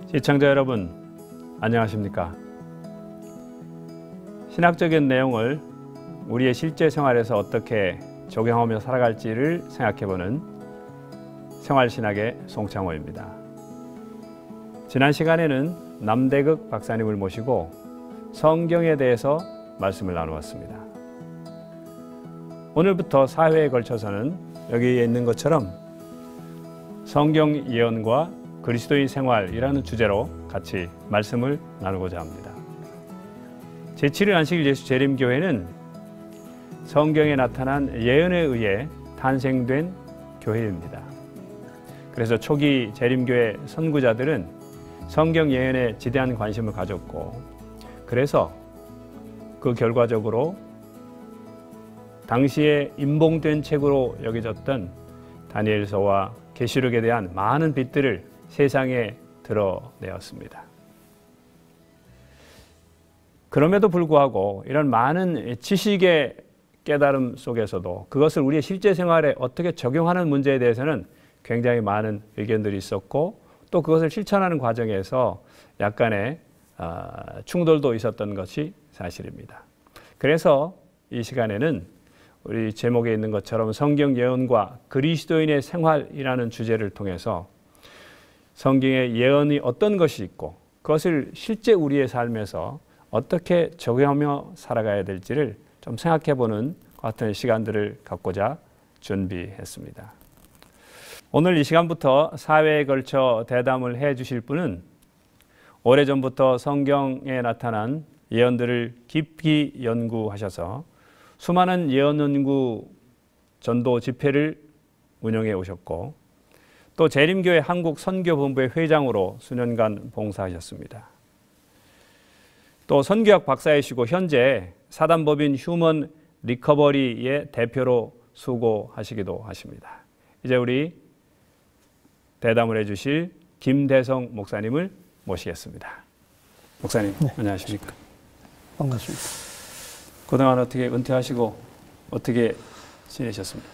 시청자 여러분, 안녕하십니까? 신학적인 내용을 우리의 실제 생활에서 어떻게 적용하며 살아갈지를 생각해보는 생활신학의 송창호입니다. 지난 시간에는 남대극 박사님을 모시고 성경에 대해서 말씀을 나누었습니다. 오늘부터 4회에 걸쳐서는 여기에 있는 것처럼 성경 예언과 그리스도인 생활이라는 주제로 같이 말씀을 나누고자 합니다. 제7일 안식일 예수 재림교회는 성경에 나타난 예언에 의해 탄생된 교회입니다. 그래서 초기 재림교회 선구자들은 성경 예언에 지대한 관심을 가졌고, 그래서 그 결과적으로 당시에 임봉된 책으로 여겨졌던 다니엘서와 계시록에 대한 많은 빛들을 세상에 드러내었습니다. 그럼에도 불구하고 이런 많은 지식의 깨달음 속에서도 그것을 우리의 실제 생활에 어떻게 적용하는 문제에 대해서는 굉장히 많은 의견들이 있었고, 또 그것을 실천하는 과정에서 약간의 충돌도 있었던 것이 사실입니다. 그래서 이 시간에는 우리 제목에 있는 것처럼 성경 예언과 그리스도인의 생활이라는 주제를 통해서 성경의 예언이 어떤 것이 있고 그것을 실제 우리의 삶에서 어떻게 적용하며 살아가야 될지를 좀 생각해보는 같은 시간들을 갖고자 준비했습니다. 오늘 이 시간부터 4회에 걸쳐 대담을 해 주실 분은 오래전부터 성경에 나타난 예언들을 깊이 연구하셔서 수많은 예언 연구 전도 집회를 운영해 오셨고, 또 재림교회 한국 선교본부의 회장으로 수년간 봉사하셨습니다. 또 선교학 박사이시고 현재 사단법인 휴먼 리커버리의 대표로 수고하시기도 하십니다. 이제 우리 대담을 해주실 김대성 목사님을 모시겠습니다. 목사님, 네. 안녕하십니까? 반갑습니다. 그동안 어떻게 은퇴하시고 어떻게 지내셨습니까?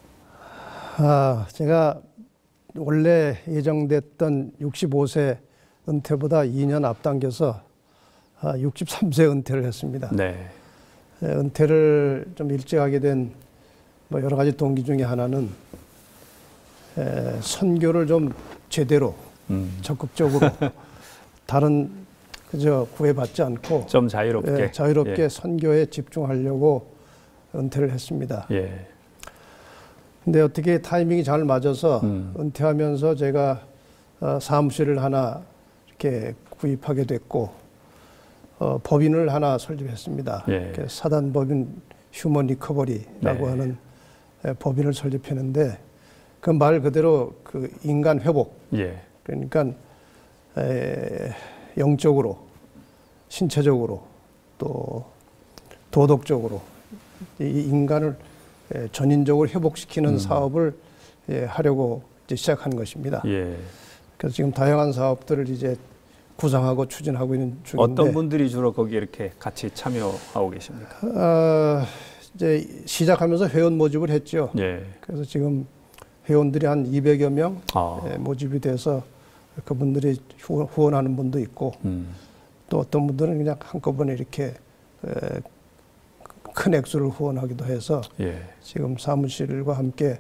제가 원래 예정됐던 65세 은퇴보다 2년 앞당겨서 63세 은퇴를 했습니다. 네. 은퇴를 좀 일찍 하게 된 여러 가지 동기 중에 하나는 선교를 좀 제대로 적극적으로 다른 그저 구애받지 않고 좀 자유롭게 선교에 집중하려고 은퇴를 했습니다. 예. 근데 어떻게 타이밍이 잘 맞아서 은퇴하면서 제가 사무실을 하나 이렇게 구입하게 됐고, 법인을 하나 설립했습니다. 예. 사단법인 휴먼 리커버리라고 네. 하는 법인을 설립했는데, 그 말 그대로 그 인간 회복, 예. 그러니까 영적으로, 신체적으로, 또 도덕적으로 이 인간을 전인적으로 회복시키는 사업을 하려고 이제 시작한 것입니다. 예. 그래서 지금 다양한 사업들을 이제 구상하고 추진하고 있는 중인데, 어떤 분들이 주로 거기 이렇게 같이 참여하고 계십니까? 이제 시작하면서 회원 모집을 했죠. 예. 그래서 지금 회원들이 한 200여 명 모집이 돼서 그분들이 후원하는 분도 있고, 또 어떤 분들은 그냥 한꺼번에 이렇게 큰 액수를 후원하기도 해서 예. 지금 사무실과 함께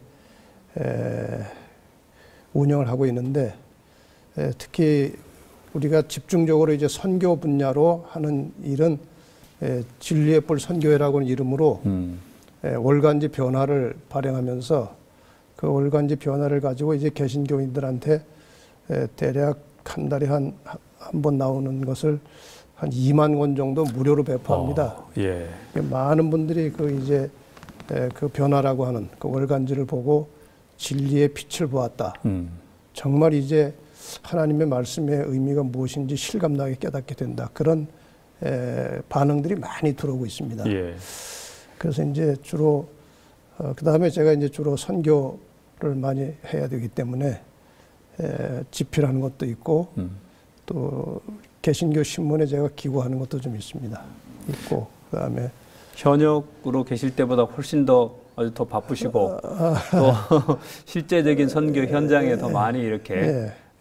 운영을 하고 있는데, 특히 우리가 집중적으로 이제 선교 분야로 하는 일은 진리의 뿔 선교회라고 하는 이름으로 월간지 변화를 발행하면서 그 월간지 변화를 가지고 이제 개신교인들한테 대략 한 달에 한 번 나오는 것을 한 2만 권 정도 무료로 배포합니다. 예. 많은 분들이 그 변화라고 하는 그 월간지를 보고 진리의 빛을 보았다. 정말 이제 하나님의 말씀의 의미가 무엇인지 실감나게 깨닫게 된다. 그런 반응들이 많이 들어오고 있습니다. 예. 그래서 이제 주로 그 다음에 제가 이제 주로 선교를 많이 해야 되기 때문에 집필하는 것도 있고 또 개신교 신문에 제가 기고하는 것도 좀 있습니다. 있고 그다음에 현역으로 계실 때보다 훨씬 더 바쁘시고 또 실제적인 선교 현장에 더 많이 이렇게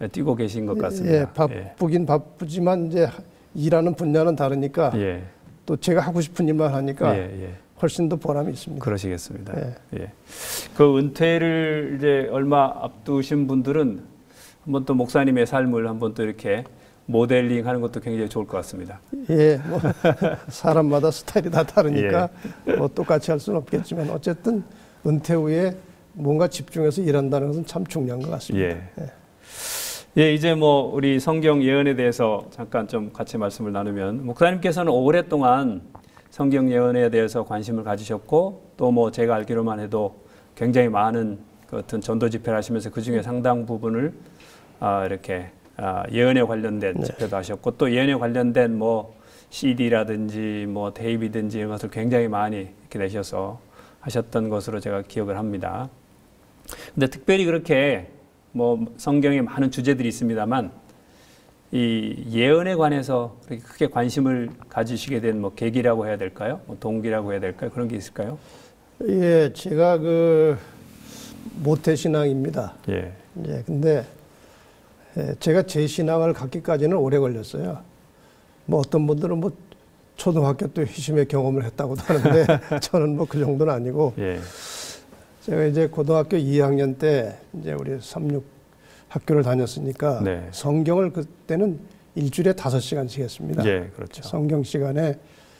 뛰고 계신 것 같습니다. 예, 바쁘긴 바쁘지만 이제 일하는 분야는 다르니까 예. 또 제가 하고 싶은 일만 하니까 예, 예. 훨씬 더 보람이 있습니다. 그러시겠습니다. 예. 예. 그 은퇴를 이제 얼마 앞두신 분들은 한번 또 목사님의 삶을 한번 또 이렇게 모델링 하는 것도 굉장히 좋을 것 같습니다. 예, 뭐 사람마다 스타일이 다 다르니까 뭐 똑같이 할 수는 없겠지만 어쨌든 은퇴 후에 뭔가 집중해서 일한다는 것은 참 중요한 것 같습니다. 예. 예, 이제 뭐 우리 성경 예언에 대해서 잠깐 좀 같이 말씀을 나누면 목사님께서는 오랫동안 성경 예언에 대해서 관심을 가지셨고 또 뭐 제가 알기로만 해도 굉장히 많은 그 어떤 전도 집회를 하시면서 그 중에 상당 부분을 이렇게 예언에 관련된 집회도 하셨고 또 예언에 관련된 뭐 CD라든지 뭐 테이프든지 이런 것을 굉장히 많이 이렇게 내셔서 하셨던 것으로 제가 기억을 합니다. 근데 특별히 그렇게 뭐 성경에 많은 주제들이 있습니다만 이 예언에 관해서 그렇게 크게 관심을 가지시게 된 뭐 계기라고 해야 될까요? 뭐 동기라고 해야 될까요? 그런 게 있을까요? 예, 제가 그 모태 신앙입니다. 예. 예, 근데 제가 제 신앙을 갖기까지는 오래 걸렸어요. 뭐 어떤 분들은 뭐 초등학교 때 회심의 경험을 했다고도 하는데 저는 뭐 그 정도는 아니고 예. 제가 이제 고등학교 2학년 때 이제 우리 삼육 학교를 다녔으니까 네. 성경을 그때는 일주일에 5시간씩 했습니다. 예, 그렇죠. 성경 시간에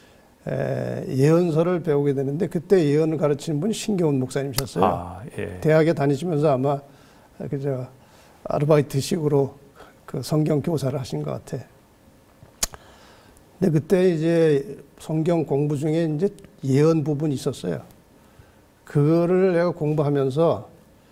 예언서를 배우게 되는데 그때 예언을 가르치는 분이 신경훈 목사님이셨어요. 아, 예. 대학에 다니시면서 아마 그저 아르바이트식으로 그 성경 교사를 하신 것 같아. 근데 그때 이제 성경 공부 중에 이제 예언 부분이 있었어요. 그거를 내가 공부하면서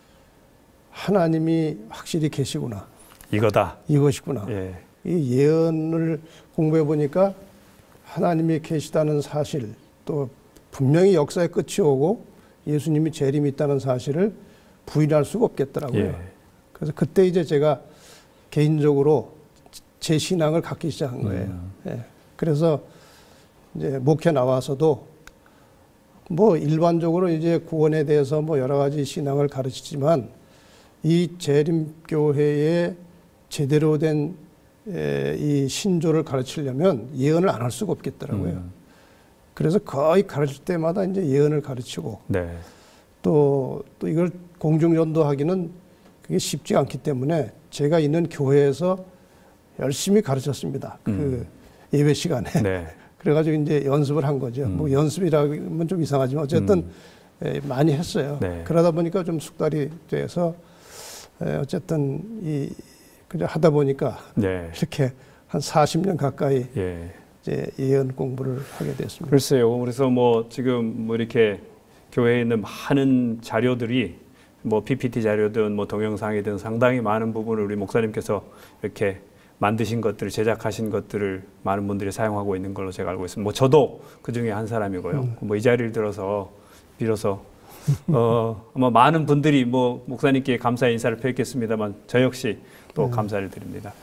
하나님이 확실히 계시구나. 이거다. 이것이구나. 예. 이 예언을 공부해 보니까 하나님이 계시다는 사실, 또 분명히 역사의 끝이 오고 예수님이 재림이 있다는 사실을 부인할 수가 없겠더라고요. 예. 그래서 그때 이제 제가 개인적으로 제 신앙을 갖기 시작한 거예요. 예. 그래서 이제 목회 나와서도 뭐 일반적으로 이제 구원에 대해서 뭐 여러 가지 신앙을 가르치지만 이 재림교회의 제대로 된 이 신조를 가르치려면 예언을 안 할 수가 없겠더라고요. 그래서 거의 가르칠 때마다 이제 예언을 가르치고 네. 또 이걸 공중전도하기는 그게 쉽지 않기 때문에 제가 있는 교회에서 열심히 가르쳤습니다. 그 예배 시간에. 네. 그래가지고 이제 연습을 한 거죠. 뭐 연습이라면 좀 이상하지만 어쨌든 많이 했어요. 네. 그러다 보니까 좀 숙달이 돼서 어쨌든 그냥 하다 보니까 네. 이렇게 한 40년 가까이 예. 이제 예언 공부를 하게 됐습니다. 글쎄요. 그래서 뭐 지금 뭐 이렇게 교회에 있는 많은 자료들이 뭐 PPT 자료든 뭐 동영상이든 상당히 많은 부분을 우리 목사님께서 이렇게 만드신 것들을 제작하신 것들을 많은 분들이 사용하고 있는 걸로 제가 알고 있습니다. 뭐 저도 그 중에 한 사람이고요. 뭐 이 자리를 빌어서 아마 많은 분들이 뭐 목사님께 감사의 인사를 표했겠습니다만 저 역시 또 감사를 드립니다.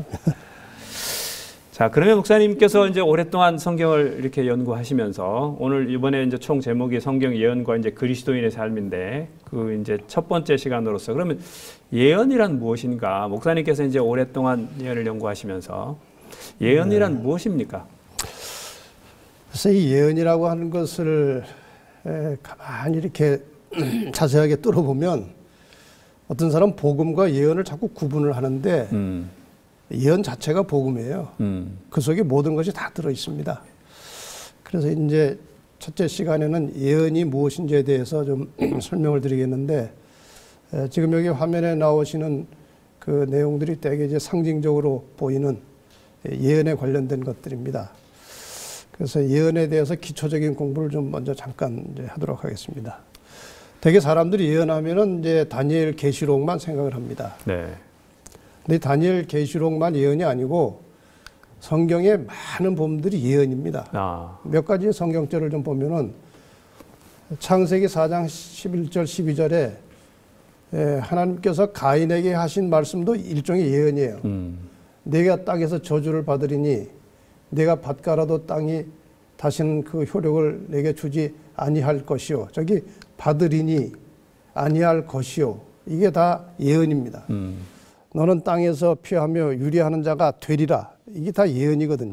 자, 그러면 목사님께서 이제 오랫동안 성경을 이렇게 연구하시면서 오늘 이번에 이제 총 제목이 성경 예언과 이제 그리스도인의 삶인데 그 이제 첫 번째 시간으로서 그러면 예언이란 무엇인가? 목사님께서 이제 오랫동안 예언을 연구하시면서 예언이란 무엇입니까? 그래서 이 예언이라고 하는 것을 가만히 이렇게 자세하게 뚫어보면 어떤 사람 복음과 예언을 자꾸 구분을 하는데 예언 자체가 복음이에요. 그 속에 모든 것이 다 들어 있습니다. 그래서 이제 첫째 시간에는 예언이 무엇인지에 대해서 좀 설명을 드리겠는데 지금 여기 화면에 나오시는 그 내용들이 되게 이제 상징적으로 보이는 예언에 관련된 것들입니다. 그래서 예언에 대해서 기초적인 공부를 좀 먼저 잠깐 이제 하도록 하겠습니다. 되게 사람들이 예언하면은 이제 다니엘 계시록만 생각을 합니다. 네. 근데 다니엘 계시록만 예언이 아니고 성경의 많은 본문들이 예언입니다. 몇 가지 성경절을 좀 보면은 창세기 4장 11절 12절에 하나님께서 가인에게 하신 말씀도 일종의 예언이에요. 내가 땅에서 저주를 받으리니 내가 밭가라도 땅이 다시는 그 효력을 내게 주지 아니할 것이요. 저기 받으리니 아니할 것이요. 이게 다 예언입니다. 너는 땅에서 피하며 유리하는 자가 되리라. 이게 다 예언이거든요.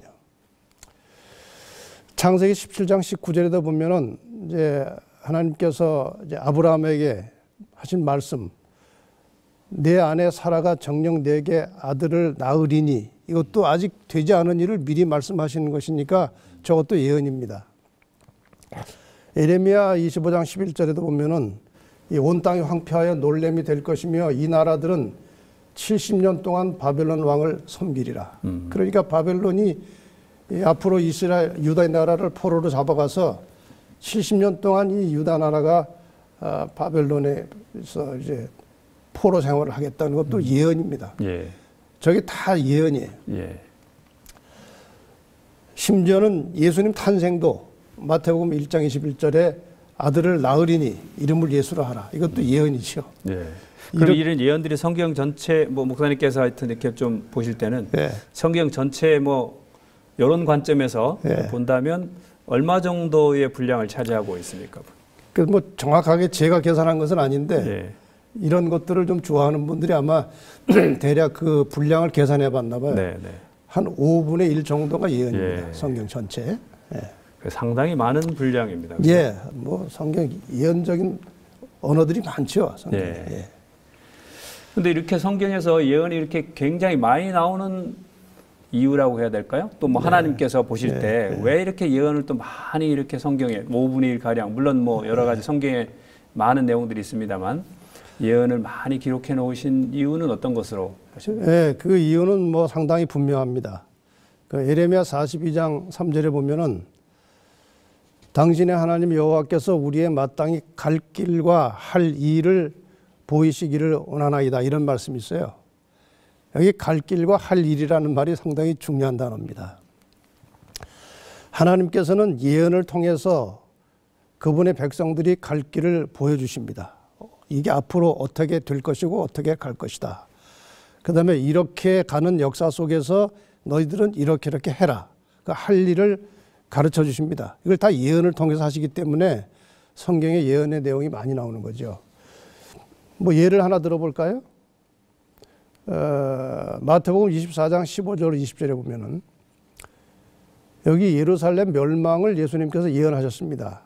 창세기 17장 19절에도 보면은 이제 하나님께서 이제 아브라함에게 하신 말씀, 내 아내 사라가 정녕 내게 아들을 낳으리니, 이것도 아직 되지 않은 일을 미리 말씀하시는 것이니까 저것도 예언입니다. 에레미야 25장 11절에도 보면은 이 온 땅이 황폐하여 놀램이 될 것이며 이 나라들은 70년 동안 바벨론 왕을 섬기리라. 그러니까 바벨론이 앞으로 이스라엘 유다의 나라를 포로로 잡아가서 70년 동안 이 유다 나라가 바벨론에서 이제 포로 생활을 하겠다는 것도 예언입니다. 예. 저게 다 예언이에요. 예. 심지어는 예수님 탄생도 마태복음 1장 21절에 아들을 낳으리니 이름을 예수라 하라. 이것도 예언이죠. 예. 그럼 이런 예언들이 성경 전체, 뭐 목사님께서 하여튼 이렇게 좀 보실 때는 예. 성경 전체 뭐 이런 관점에서 예. 본다면 얼마 정도의 분량을 차지하고 있습니까? 그 뭐 정확하게 제가 계산한 것은 아닌데 예. 이런 것들을 좀 좋아하는 분들이 아마 대략 그 분량을 계산해 봤나 봐요. 네, 네. 한 5분의 1 정도가 예언입니다. 예. 성경 전체. 예. 상당히 많은 분량입니다. 예, 뭐 성경 예언적인 언어들이 많죠. 성경에. 예. 예. 근데 이렇게 성경에서 예언이 이렇게 굉장히 많이 나오는 이유라고 해야 될까요? 또 뭐 하나님께서 보실 때 왜 이렇게 예언을 또 많이 이렇게 성경에 5분의 1 가량, 물론 뭐 여러 가지 성경에 많은 내용들이 있습니다만 예언을 많이 기록해 놓으신 이유는 어떤 것으로 보십니까? 예, 그 이유는 뭐 상당히 분명합니다. 그 예레미야 42장 3절에 보면은 당신의 하나님 여호와께서 우리의 마땅히 갈 길과 할 일을 보이시기를 원하나이다, 이런 말씀이 있어요. 여기 갈 길과 할 일이라는 말이 상당히 중요한 단어입니다. 하나님께서는 예언을 통해서 그분의 백성들이 갈 길을 보여주십니다. 이게 앞으로 어떻게 될 것이고 어떻게 갈 것이다. 그 다음에 이렇게 가는 역사 속에서 너희들은 이렇게 해라. 그 할 일을 가르쳐 주십니다. 이걸 다 예언을 통해서 하시기 때문에 성경에 예언의 내용이 많이 나오는 거죠. 뭐 예를 하나 들어볼까요? 마태복음 24장 15절 20절에 보면은 여기 예루살렘 멸망을 예수님께서 예언하셨습니다.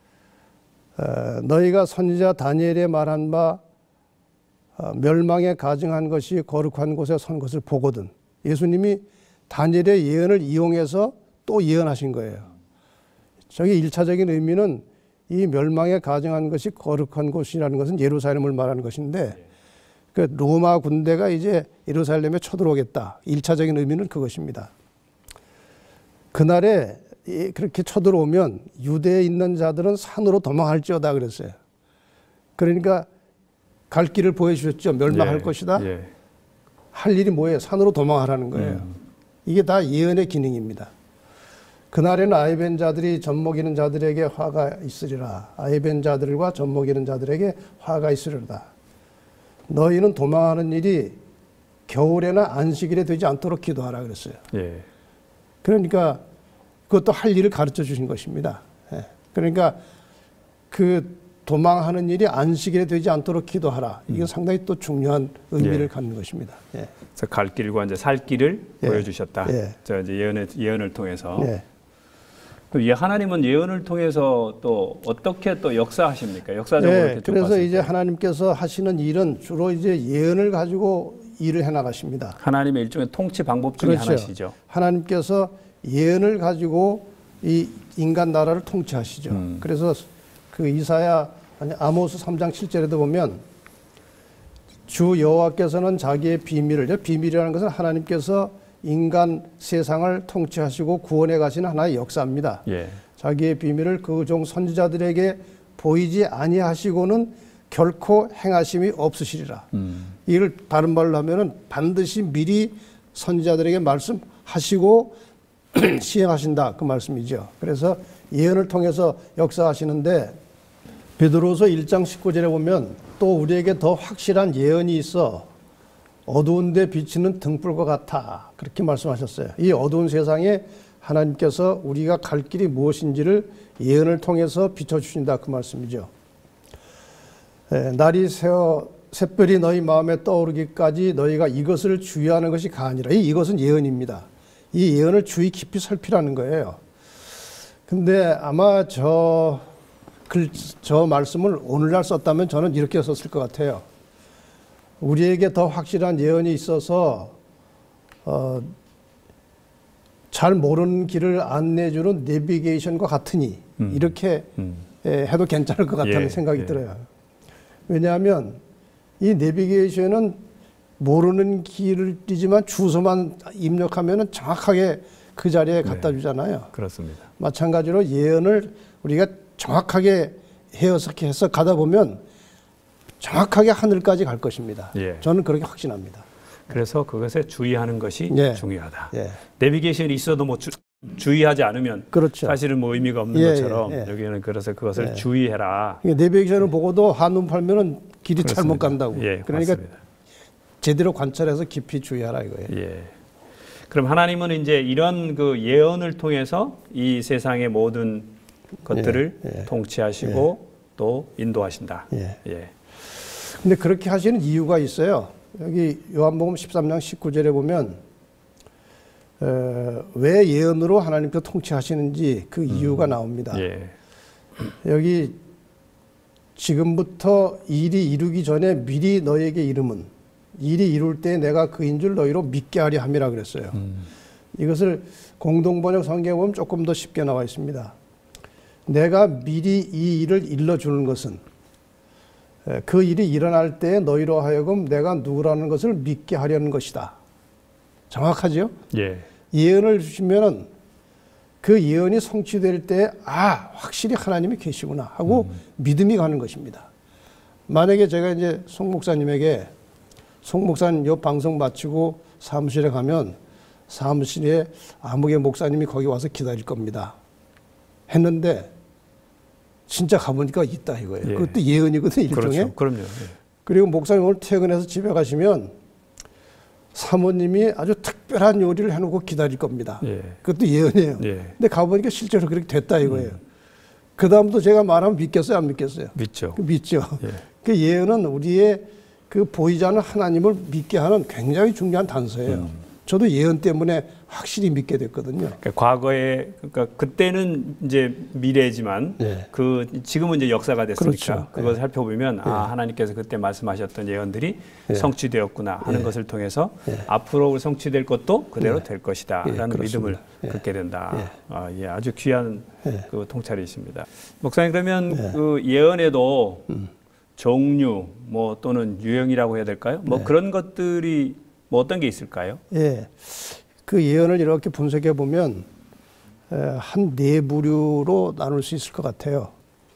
너희가 선지자 다니엘의 말한 바 멸망에 가증한 것이 거룩한 곳에 선 것을 보거든. 예수님이 다니엘의 예언을 이용해서 또 예언하신 거예요. 저기 1차적인 의미는 이 멸망에 가증한 것이 거룩한 곳이라는 것은 예루살렘을 말하는 것인데 그 로마 군대가 이제 예루살렘에 쳐들어오겠다. 1차적인 의미는 그것입니다. 그날에 그렇게 쳐들어오면 유대에 있는 자들은 산으로 도망할지어다 그랬어요. 그러니까 갈 길을 보여주셨죠. 멸망할 것이다. 예. 할 일이 뭐예요? 산으로 도망하라는 거예요. 이게 다 예언의 기능입니다. 그날에는 아이벤 자들이 젖먹이는 자들에게 화가 있으리라. 아이벤 자들과 젖먹이는 자들에게 화가 있으리라. 너희는 도망하는 일이 겨울에나 안식일에 되지 않도록 기도하라 그랬어요. 예. 그러니까 그것도 할 일을 가르쳐 주신 것입니다. 예. 그러니까 그 도망하는 일이 안식일에 되지 않도록 기도하라. 이건 상당히 또 중요한 의미를 갖는 것입니다. 예. 그래서 갈 길과 이제 살 길을 예. 보여주셨다. 예. 저 이제 예언을 통해서. 예. 그럼 하나님은 예언을 통해서 또 어떻게 또 역사하십니까? 역사적으로 네, 이렇게 좀 그래서 봤을 이제 때. 하나님께서 하시는 일은 주로 이제 예언을 가지고 일을 해 나가십니다. 하나님의 일종의 통치 방법 중에 그렇죠. 하나시죠. 하나님께서 예언을 가지고 이 인간 나라를 통치하시죠. 그래서 그 이사야 아니 아모스 3장 7절에도 보면 주 여호와께서는 자기의 비밀이라는 것은 하나님께서 인간 세상을 통치하시고 구원해 가시는 하나의 역사입니다. 예. 자기의 비밀을 그 종 선지자들에게 보이지 아니하시고는 결코 행하심이 없으시리라. 이를 다른 말로 하면은 반드시 미리 선지자들에게 말씀하시고 시행하신다, 그 말씀이죠. 그래서 예언을 통해서 역사하시는데 베드로서 1장 19절에 보면 또 우리에게 더 확실한 예언이 있어 어두운 데 비치는 등불과 같아, 그렇게 말씀하셨어요. 이 어두운 세상에 하나님께서 우리가 갈 길이 무엇인지를 예언을 통해서 비춰주신다, 그 말씀이죠. 날이 새어 샛별이 너희 마음에 떠오르기까지 너희가 이것을 주의하는 것이 가아니라. 이것은 예언입니다. 이 예언을 주의 깊이 살피라는 거예요. 근데 아마 저 말씀을 오늘날 썼다면 저는 이렇게 썼을 것 같아요. 우리에게 더 확실한 예언이 있어서 잘 모르는 길을 안내해주는 내비게이션과 같으니 이렇게 해도 괜찮을 것 같다는 생각이 들어요. 왜냐하면 이 내비게이션은 모르는 길이지만 주소만 입력하면 정확하게 그 자리에 갖다 주잖아요. 그렇습니다. 마찬가지로 예언을 우리가 정확하게 해서 가다 보면 정확하게 하늘까지 갈 것입니다. 저는 그렇게 확신합니다. 그래서 그것에 주의하는 것이 중요하다. 내비게이션이 있어도 뭐 주의하지 않으면 그렇죠. 사실은 뭐 의미가 없는 것처럼 여기는 그래서 그것을 주의해라. 내비게이션을 보고도 한눈 팔면은 길이 그렇습니다. 잘못 간다고. 그러니까 맞습니다. 제대로 관찰해서 깊이 주의하라 이거예요. 그럼 하나님은 이제 이런 그 예언을 통해서 이 세상의 모든 것들을 통치하시고 또 인도하신다. 근데 그렇게 하시는 이유가 있어요. 여기 요한복음 13장 19절에 보면 왜 예언으로 하나님께서 통치하시는지 그 이유가 나옵니다. 여기 지금부터 일이 이루기 전에 미리 너에게 이름은 일이 이룰 때 내가 그인 줄 너희로 믿게 하려 함이라 그랬어요. 이것을 공동번역 성경에 보면 조금 더 쉽게 나와 있습니다. 내가 미리 이 일을 일러주는 것은 그 일이 일어날 때 너희로 하여금 내가 누구라는 것을 믿게 하려는 것이다. 정확하죠? 예언을 주시면은 그 예언이 성취될 때 확실히 하나님이 계시구나 하고 믿음이 가는 것입니다. 만약에 제가 이제 송 목사님에게 송 목사님 요 방송 마치고 사무실에 가면 사무실에 아무개 목사님이 거기 와서 기다릴 겁니다. 했는데 진짜 가보니까 있다 이거예요. 그것도 예언이거든요, 일종의. 그럼요. 그리고 목사님 오늘 퇴근해서 집에 가시면 사모님이 아주 특별한 요리를 해놓고 기다릴 겁니다. 그것도 예언이에요. 근데 가보니까 실제로 그렇게 됐다 이거예요. 그 다음부터 제가 말하면 믿겠어요, 안 믿겠어요? 믿죠. 믿죠. 그 예언은 우리의 그 보이지 않는 하나님을 믿게 하는 굉장히 중요한 단서예요. 저도 예언 때문에 확실히 믿게 됐거든요. 그러니까 과거에 그때는 이제 미래지만 지금은 이제 역사가 됐으니까 그것을 살펴보면 하나님께서 그때 말씀하셨던 예언들이 성취되었구나 하는 것을 통해서 앞으로 성취될 것도 그대로 될 것이다라는 믿음을 갖게 된다. 아주 귀한 그 통찰이십니다. 목사님 그러면 그 예언에도 종류 뭐 또는 유형이라고 해야 될까요? 뭐 그런 것들이 뭐 어떤 게 있을까요? 그 예언을 이렇게 분석해 보면 한 네 부류로 나눌 수 있을 것 같아요.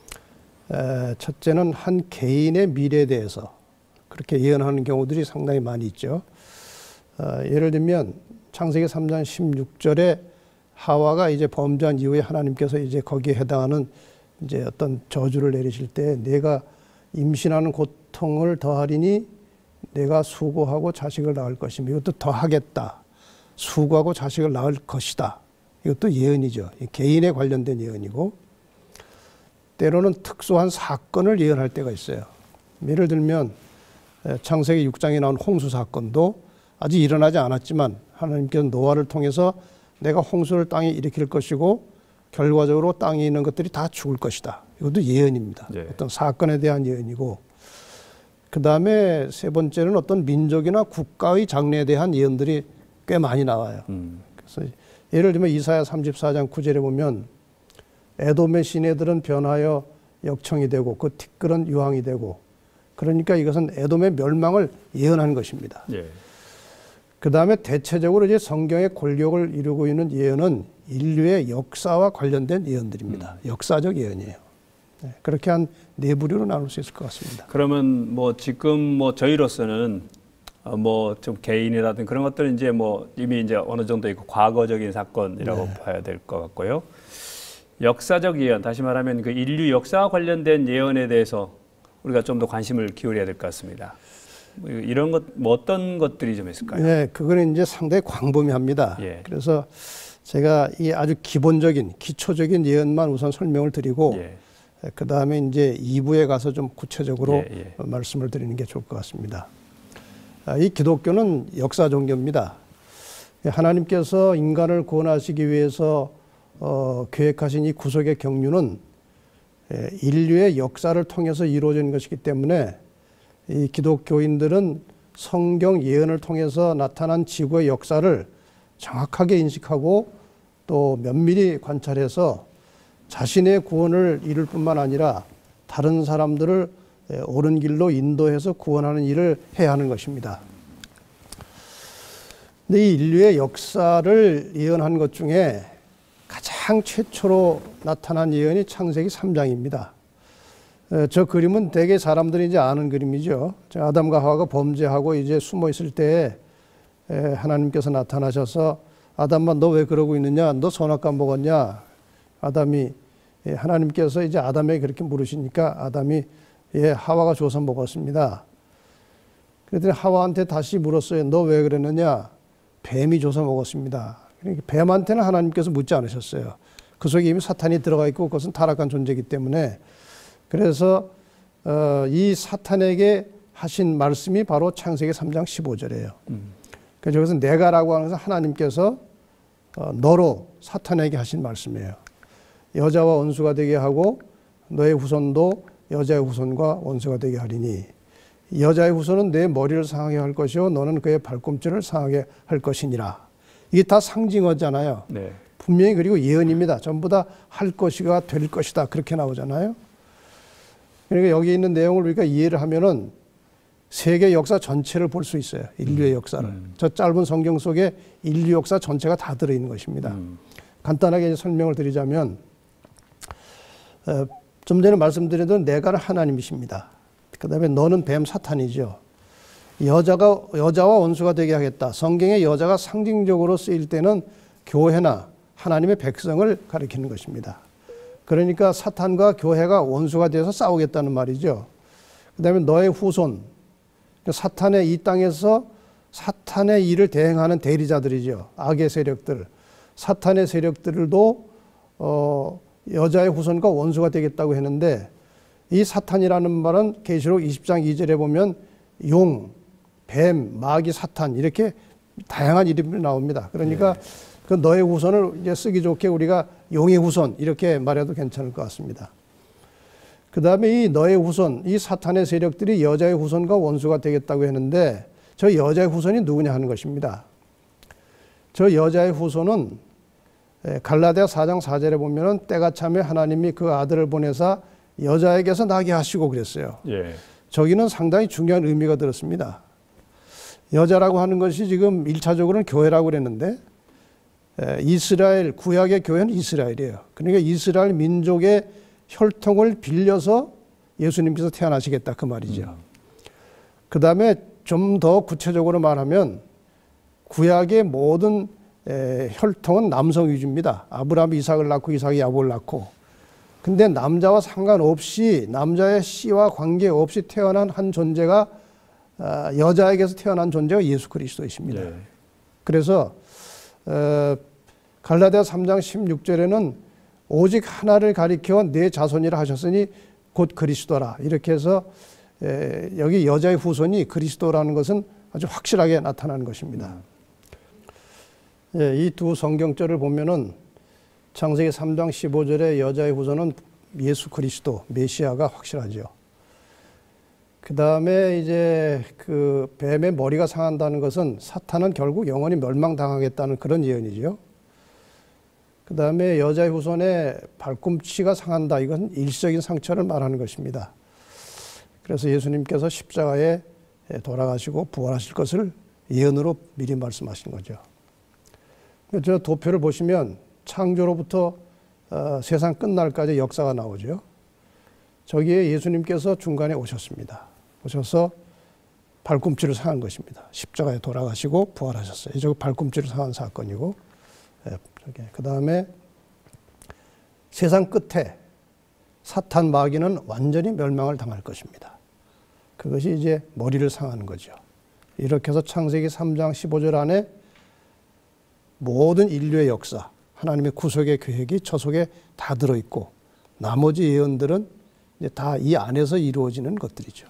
첫째는 한 개인의 미래에 대해서 그렇게 예언하는 경우들이 상당히 많이 있죠. 예를 들면 창세기 3장 16절에 하와가 이제 범죄한 이후에 하나님께서 이제 거기에 해당하는 이제 어떤 저주를 내리실 때 내가 임신하는 고통을 더하리니 내가 수고하고 자식을 낳을 것이며 이것도 더하겠다. 수고하고 자식을 낳을 것이다. 이것도 예언이죠. 개인에 관련된 예언이고 때로는 특수한 사건을 예언할 때가 있어요. 예를 들면 창세기 6장에 나온 홍수 사건도 아직 일어나지 않았지만 하나님께서 노아를 통해서 내가 홍수를 땅에 일으킬 것이고 결과적으로 땅에 있는 것들이 다 죽을 것이다. 이것도 예언입니다. 어떤 사건에 대한 예언이고 그 다음에 세 번째는 어떤 민족이나 국가의 장래에 대한 예언들이 꽤 많이 나와요. 그래서 예를 들면 이사야 34장 9절에 보면 에돔의 시내들은 변하여 역청이 되고 그 티끌은 유황이 되고 그러니까 이것은 에돔의 멸망을 예언한 것입니다. 그 다음에 대체적으로 이제 성경의 권력을 이루고 있는 예언은 인류의 역사와 관련된 예언들입니다. 역사적 예언이에요. 그렇게 한 네 부류로 나눌 수 있을 것 같습니다. 그러면 뭐 지금 뭐 저희로서는 뭐 좀 개인이라든 그런 것들은 이제 뭐 이미 이제 어느 정도 있고 과거적인 사건이라고 봐야 될 것 같고요. 역사적 예언, 다시 말하면 그 인류 역사와 관련된 예언에 대해서 우리가 좀 더 관심을 기울여야 될 것 같습니다. 이런 것, 뭐 어떤 것들이 좀 있을까요? 네, 그거는 이제 상당히 광범위합니다. 그래서 제가 이 아주 기본적인, 기초적인 예언만 우선 설명을 드리고 그 다음에 이제 2부에 가서 좀 구체적으로 예. 말씀을 드리는 게 좋을 것 같습니다. 이 기독교는 역사 종교입니다. 하나님께서 인간을 구원하시기 위해서 계획하신 이 구속의 경륜은 인류의 역사를 통해서 이루어진 것이기 때문에 이 기독교인들은 성경 예언을 통해서 나타난 지구의 역사를 정확하게 인식하고 또 면밀히 관찰해서 자신의 구원을 이룰 뿐만 아니라 다른 사람들을 옳은 길로 인도해서 구원하는 일을 해야 하는 것입니다. 근데 이 인류의 역사를 예언한 것 중에 가장 최초로 나타난 예언이 창세기 3장입니다. 저 그림은 대개 사람들이 이제 아는 그림이죠. 아담과 하와가 범죄하고 이제 숨어 있을 때 하나님께서 나타나셔서 아담아 너 왜 그러고 있느냐? 너 선악과 먹었냐? 아담이 하나님께서 이제 아담에게 그렇게 물으시니까 아담이 하와가 줘서 먹었습니다. 그랬더니 하와한테 다시 물었어요. 너 왜 그랬느냐? 뱀이 줘서 먹었습니다. 그러니까 뱀한테는 하나님께서 묻지 않으셨어요. 그 속에 이미 사탄이 들어가 있고 그것은 타락한 존재이기 때문에 그래서 이 사탄에게 하신 말씀이 바로 창세기 3장 15절이에요. 그래서 여기서 내가라고 하는 것은 하나님께서 너로 사탄에게 하신 말씀이에요. 여자와 원수가 되게 하고 너의 후손도 여자의 후손과 원수가 되게 하리니 여자의 후손은 내 머리를 상하게 할 것이요 너는 그의 발꿈치를 상하게 할 것이니라. 이게 다 상징어잖아요. 네. 분명히 그리고 예언입니다. 전부 다 할 것이가 될 것이다 그렇게 나오잖아요. 그러니까 여기 있는 내용을 우리가 이해를 하면은 세계 역사 전체를 볼 수 있어요. 인류의 역사를. 저 짧은 성경 속에 인류 역사 전체가 다 들어있는 것입니다. 간단하게 설명을 드리자면 좀 전에 말씀드린 내가는 하나님이십니다. 그 다음에 너는 뱀 사탄이죠. 여자와 원수가 되게 하겠다. 성경에 여자가 상징적으로 쓰일 때는 교회나 하나님의 백성을 가리키는 것입니다. 그러니까 사탄과 교회가 원수가 되어서 싸우겠다는 말이죠. 그 다음에 너의 후손, 사탄의 이 땅에서 사탄의 일을 대행하는 대리자들이죠. 악의 세력들. 사탄의 세력들도 여자의 후손과 원수가 되겠다고 했는데 이 사탄이라는 말은 계시록 20장 2절에 보면 용, 뱀, 마귀, 사탄 이렇게 다양한 이름이 나옵니다. 그러니까 그 너의 후손을 이제 쓰기 좋게 우리가 용의 후손 이렇게 말해도 괜찮을 것 같습니다. 그 다음에 이 너의 후손, 이 사탄의 세력들이 여자의 후손과 원수가 되겠다고 했는데 저 여자의 후손이 누구냐 하는 것입니다. 저 여자의 후손은 갈라디아 4장 4절에 보면은 때가 차면 하나님이 그 아들을 보내사 여자에게서 나게 하시고 그랬어요. 예. 저기는 상당히 중요한 의미가 들었습니다. 여자라고 하는 것이 지금 1차적으로는 교회라고 그랬는데 이스라엘, 구약의 교회는 이스라엘이에요. 그러니까 이스라엘 민족의 혈통을 빌려서 예수님께서 태어나시겠다 그 말이죠. 그 다음에 좀 더 구체적으로 말하면 구약의 모든 혈통은 남성 위주입니다. 아브라함이 이삭을 낳고 이삭이 야곱을 낳고 근데 남자와 상관없이 남자의 씨와 관계없이 태어난 한 존재가 여자에게서 태어난 존재가 예수 그리스도이십니다. 네. 그래서 갈라디아 3장 16절에는 오직 하나를 가리켜 내 자손이라 하셨으니 곧 그리스도라 이렇게 해서 여기 여자의 후손이 그리스도라는 것은 아주 확실하게 나타나는 것입니다. 이 두 성경절을 보면은 창세기 3장 15절에 여자의 후손은 예수 그리스도 메시아가 확실하죠. 그 다음에 이제 그 뱀의 머리가 상한다는 것은 사탄은 결국 영원히 멸망당하겠다는 그런 예언이죠. 그 다음에 여자의 후손의 발꿈치가 상한다. 이건 일시적인 상처를 말하는 것입니다. 그래서 예수님께서 십자가에 돌아가시고 부활하실 것을 예언으로 미리 말씀하신 거죠. 저 도표를 보시면 창조로부터 세상 끝날까지 역사가 나오죠. 저기에 예수님께서 중간에 오셨습니다. 오셔서 발꿈치를 상한 것입니다. 십자가에 돌아가시고 부활하셨어요. 저 발꿈치를 상한 사건이고, 그 다음에 세상 끝에 사탄 마귀는 완전히 멸망을 당할 것입니다. 그것이 이제 머리를 상하는 거죠. 이렇게 해서 창세기 3장 15절 안에 모든 인류의 역사, 하나님의 구속의 계획이 저 속에 다 들어있고 나머지 예언들은 이제 다 이 안에서 이루어지는 것들이죠.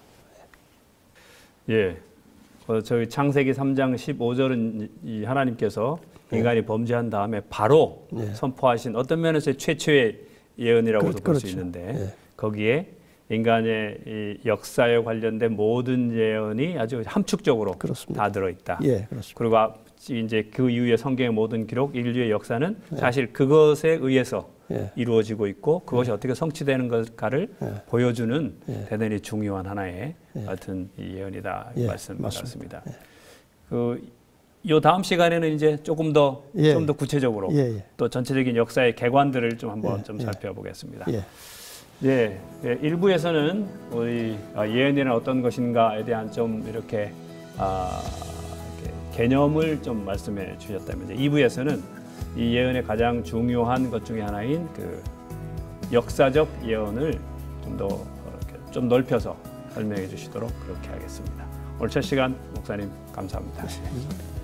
예. 저희 창세기 3장 15절은 이 하나님께서 인간이 범죄한 다음에 바로 선포하신 어떤 면에서 최초의 예언이라고도 볼 수 있는데 거기에 인간의 이 역사에 관련된 모든 예언이 아주 함축적으로 그렇습니다. 다 들어있다. 예, 그렇습니다. 그리고 이제 그 이후에 성경의 모든 기록, 인류의 역사는 사실 그것에 의해서 이루어지고 있고 그것이 어떻게 성취되는 것까를 보여주는 대단히 중요한 하나의 같은 이 예언이다 이 말씀 같습니다. 요 다음 시간에는 이제 조금 더 좀 더 구체적으로 또 전체적인 역사의 개관들을 좀 한번 좀 살펴보겠습니다. 예, 1부에서는 우리 예언이란 어떤 것인가에 대한 좀 이렇게 개념을 좀 말씀해 주셨다면 이제 2부에서는 이 예언의 가장 중요한 것 중에 하나인 그 역사적 예언을 좀 넓혀서 설명해 주시도록 그렇게 하겠습니다. 오늘 첫 시간 목사님 감사합니다.